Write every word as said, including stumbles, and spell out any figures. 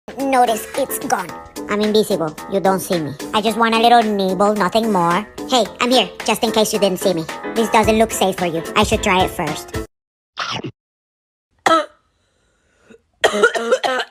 Notice it's gone. I'm invisible. You don't see me. I just want a little nibble, nothing more. Hey, I'm here, just in case you didn't see me. This doesn't look safe for you. I should try it first.